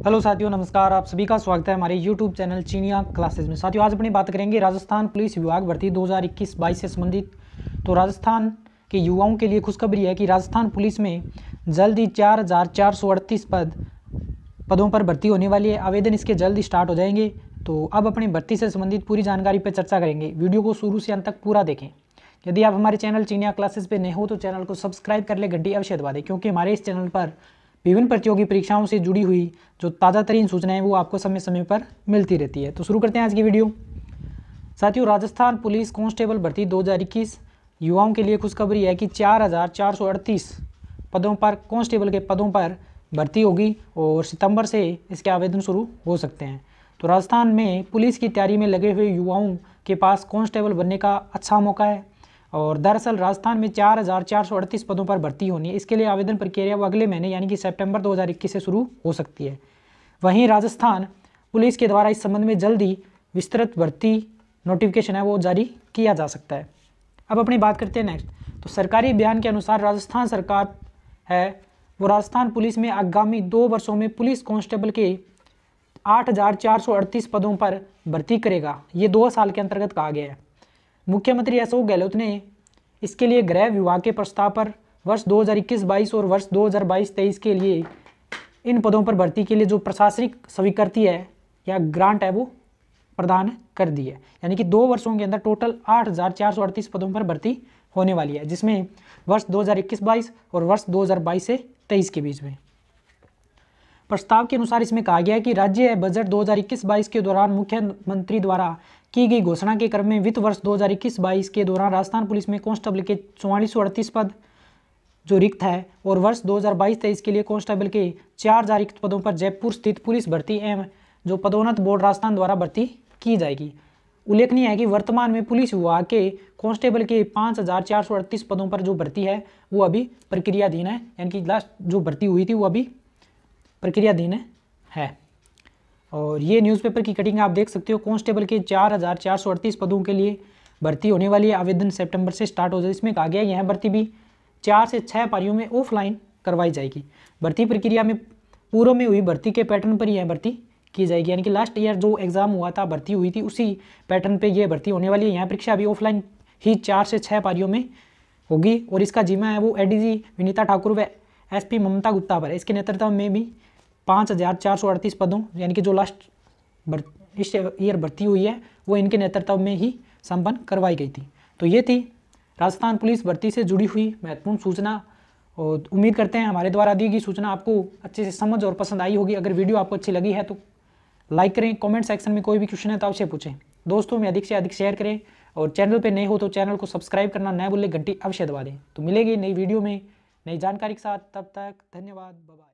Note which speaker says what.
Speaker 1: Hello साथियों, नमस्कार। आप सभी का स्वागत है हमारे YouTube चैनल चिनिया क्लासेस में। साथियों, आज अपनी बात करेंगे राजस्थान पुलिस विभाग भर्ती 2021-22 से संबंधित। तो राजस्थान के युवाओं के लिए खुशखबरी है कि राजस्थान पुलिस में जल्द ही 4,438 पदों पर भर्ती होने वाली है। आवेदन इसके जल्द ही स्टार्ट हो जाएंगे। तो अब अपनी भर्ती से संबंधित पूरी जानकारी पर चर्चा करेंगे। वीडियो को शुरू से अंत तक पूरा देखें। यदि आप हमारे चैनल चिनिया क्लासेस पे नए हो तो चैनल को सब्सक्राइब कर ले, घंटी अवश्य दबा दें, क्योंकि हमारे इस चैनल पर विभिन्न प्रतियोगी परीक्षाओं से जुड़ी हुई जो ताज़ा तरीन सूचनाएं वो आपको समय समय पर मिलती रहती है। तो शुरू करते हैं आज की वीडियो। साथियों, राजस्थान पुलिस कांस्टेबल भर्ती 2021 युवाओं के लिए खुशखबरी है कि 4,438 पदों पर कांस्टेबल के पदों पर भर्ती होगी और सितंबर से इसके आवेदन शुरू हो सकते हैं। तो राजस्थान में पुलिस की तैयारी में लगे हुए युवाओं के पास कांस्टेबल बनने का अच्छा मौका है। और दरअसल राजस्थान में 4,438 पदों पर भर्ती होनी है। इसके लिए आवेदन प्रक्रिया वो अगले महीने यानी कि सितंबर 2021 से शुरू हो सकती है। वहीं राजस्थान पुलिस के द्वारा इस संबंध में जल्द ही विस्तृत भर्ती नोटिफिकेशन है वो जारी किया जा सकता है। अब अपनी बात करते हैं नेक्स्ट। तो सरकारी बयान के अनुसार राजस्थान सरकार है वो राजस्थान पुलिस में आगामी 2 वर्षों में पुलिस कांस्टेबल के 8,438 पदों पर भर्ती करेगा। ये 2 साल के अंतर्गत कहा गया है। मुख्यमंत्री अशोक गहलोत ने इसके लिए गृह विभाग के प्रस्ताव पर वर्ष 2021-22 और वर्ष 2022-23 के लिए इन पदों पर भर्ती के लिए जो प्रशासनिक स्वीकृति है या ग्रांट है वो प्रदान कर दी है। यानी कि 2 वर्षों के अंदर टोटल 8,438 पदों पर भर्ती होने वाली है, जिसमें वर्ष 2021-22 और वर्ष 2022 से 23 के बीच में। प्रस्ताव के अनुसार इसमें कहा गया है कि राज्य बजट 2021-22 के दौरान मुख्यमंत्री द्वारा की गई घोषणा के क्रम में वित्त वर्ष 2021-22 के दौरान राजस्थान पुलिस में कांस्टेबल के 4438 पद जो रिक्त है और वर्ष 2022-23 के लिए कांस्टेबल के 4,000 रिक्त पदों पर जयपुर स्थित पुलिस भर्ती एवं जो पदोन्नत बोर्ड राजस्थान द्वारा भर्ती की जाएगी। उल्लेखनीय है कि वर्तमान में पुलिस विभाग के कांस्टेबल के 5,438 पदों पर जो भर्ती है वो अभी प्रक्रियाधीन है, यानी कि लास्ट जो भर्ती हुई थी वो अभी प्रक्रियाधीन है। और ये न्यूज़पेपर की कटिंग आप देख सकते हो। कांस्टेबल के 4,438 पदों के लिए भर्ती होने वाली है। आवेदन सितंबर से स्टार्ट हो जाए। इसमें कहा गया यह भर्ती भी 4 से 6 पारियों में ऑफलाइन करवाई जाएगी। भर्ती प्रक्रिया में पूर्व में हुई भर्ती के पैटर्न पर यह भर्ती की जाएगी, यानी कि लास्ट ईयर जो एग्ज़ाम हुआ था, भर्ती हुई थी, उसी पैटर्न पर यह भर्ती होने वाली है। यहाँ परीक्षा भी ऑफलाइन ही 4 से 6 पारियों में होगी और इसका जिम्मा है वो एडीजी विनीता ठाकुर व एसपी ममता गुप्ता पर है। इसके नेतृत्व में भी 5,438 पदों यानी कि जो लास्ट इस ईयर भर्ती हुई है वो इनके नेतृत्व में ही संपन्न करवाई गई थी। तो ये थी राजस्थान पुलिस भर्ती से जुड़ी हुई महत्वपूर्ण सूचना और उम्मीद करते हैं हमारे द्वारा दी गई सूचना आपको अच्छे से समझ और पसंद आई होगी। अगर वीडियो आपको अच्छी लगी है तो लाइक करें, कमेंट सेक्शन में कोई भी क्वेश्चन है तो अवश्य पूछें, दोस्तों में अधिक से अधिक शेयर करें और चैनल पर नए हो तो चैनल को सब्सक्राइब करना न भूलें, घंटी अवश्य दबा दें। तो मिलेगी नई वीडियो में नई जानकारी के साथ, तब तक धन्यवाद, बाय बाय।